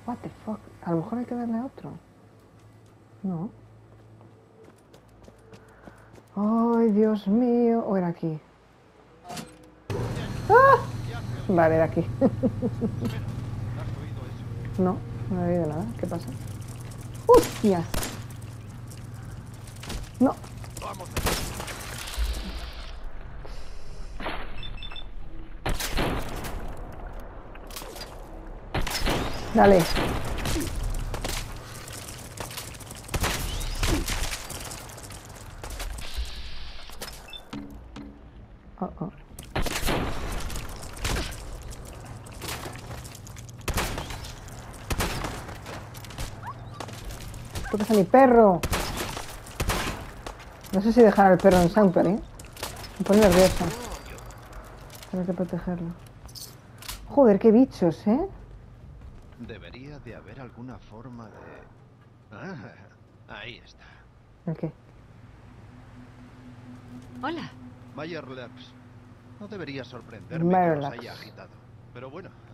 What the fuck. A lo mejor hay que darle a otro. No. Ay, Dios mío. O era aquí. ¡Ah! Vale, era aquí. No, no he oído nada. ¿Qué pasa? ¡Hostias! No. Dale. Oh, oh. ¿Qué pasa, mi perro? No sé si dejar al perro en Sanctuary. Me pone nerviosa. Tengo que protegerlo. Joder, qué bichos, ¿eh? Debería de haber alguna forma de... Ah, ahí está. ¿El qué? Hola. Mayer Labs. No debería sorprenderme que los Miralax. haya agitado. Pero bueno,